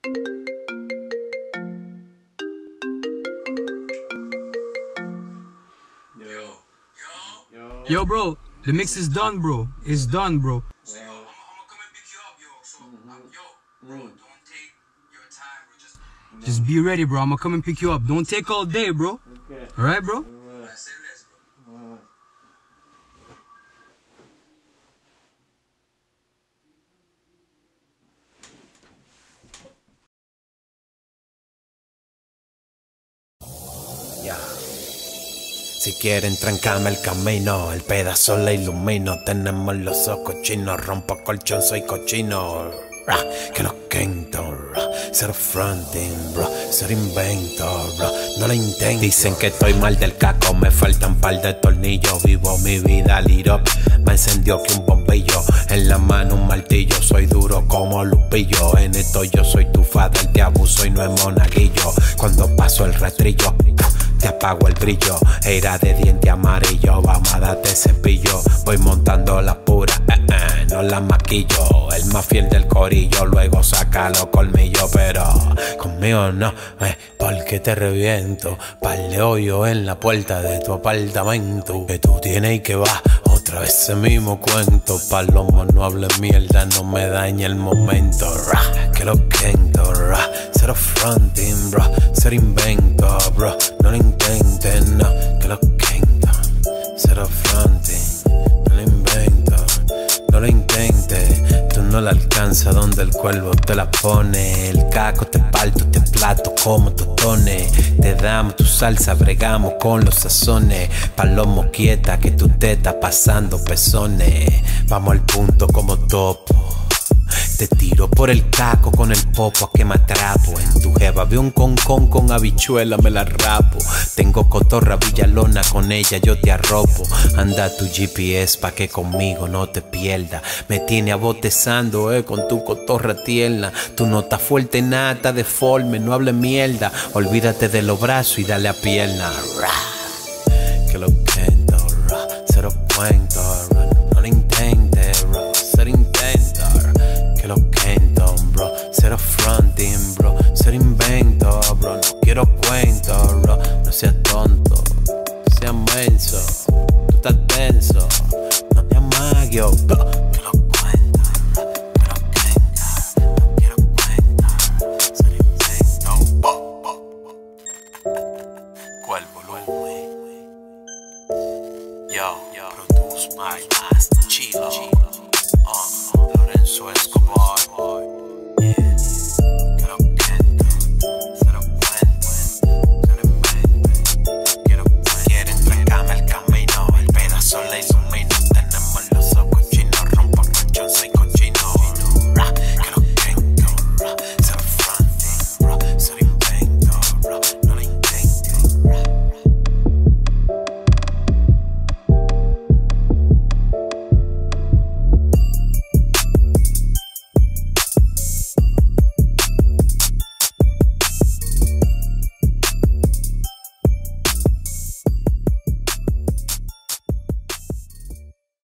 Yo, bro, the mix is done, bro. It's done, bro. So, yo, I'm gonna come and pick you up, yo. So, yo, bro, don't take your time, bro. Just be ready, bro. I'm gonna come and pick you up. Don't take all day, bro. Okay. All right, bro? Say less, bro. Si quieren trancame el camino, el pedazo le ilumino. Tenemos los ojos chinos, rompo colchón, soy cochino. Que lo quento, ser fronting, bro, ser inventor, bro, no lo intento. Dicen que estoy mal del caco, me faltan par de tornillos. Vivo mi vida lit up, me encendió que un bombillo. En la mano un martillo, soy duro como Lupillo. En esto yo soy tu father, te abuso y no es monaguillo. Cuando paso el rastrillo, te apago el brillo, era de diente amarillo. Vamos a darte cepillo, voy montando la pura, no la maquillo. El más fiel del corillo, luego saca los colmillos. Pero conmigo no, porque te reviento. Par de hoyo en la puerta de tu apartamento. Que tú tienes y que va, otra vez ese mismo cuento. Palomo, no hables mierda, no me dañe el momento. Que lo quento, cero fronting, bro, ser invento, bro, no lo intenten, no, que lo quento. Cero fronting, no lo invento, no lo intentes. Tú no la alcanzas donde el cuervo te la pone. El caco te parto, te plato como tostones. Te damos tu salsa, bregamos con los sazones. Palomo quieta que tú te estás pasando pezones. Vamos al punto como topo. Te tiro por el caco con el popo a que me atrapo. En tu jeva veo un concón con habichuela, me la rapo. Tengo cotorra villalona, con ella yo te arropo. Anda tu GPS pa' que conmigo no te pierdas. Me tiene abotezando, con tu cotorra tierna. Tu nota fuerte, nata deforme, no hable mierda. Olvídate de los brazos y dale a pierna. Que lo quento, cero cuento, no lo intentes, ser intento. Que lo quento, bro, cero fronting, bro, ser invento, bro, no quiero cuento, bro, no seas tonto, no seas menso, tú estás tenso, no me amagio, bro. Que lo cuento, que lo quento, no quiero cuento, ser invento, ¿cuál volumen? Yo, produce my master, Chilo, Lorenzo Escobar.